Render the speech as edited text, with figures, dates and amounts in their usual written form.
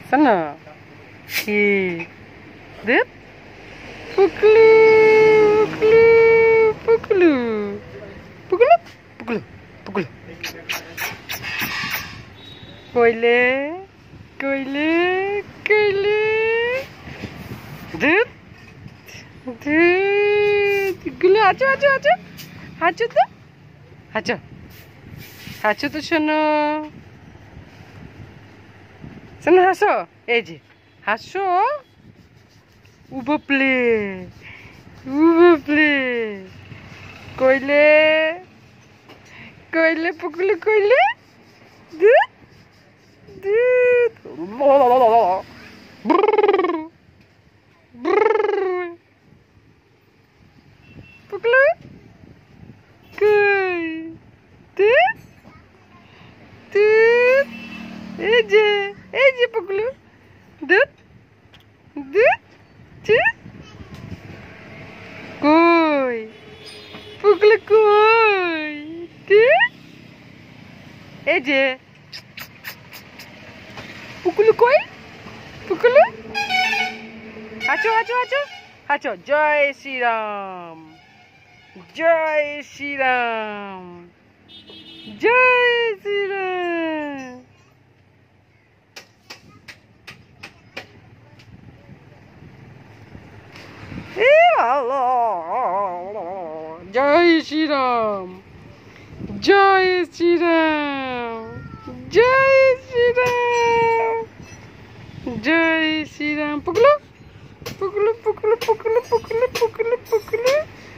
sana lihat pukulu pukulu pukulu pukulu pukulu koile koile koile lihat gulu acho acho acho acho tuh acho acho tuh sana haso eji haso ubople koile koile pukulu koile dut dut pukulu koi dut dut eje pukulu dut dut dut koi pukulu koi dut eje pukulu koi pukulu acho acho acho acho jai Shri Ram jai Shri Ram jai Shri Ram jai Shri Ram jai Shri Ram jai Shri Ram jai Shri Ram pukulu pukulu pukulu pukulu pukulu pukulu pukulu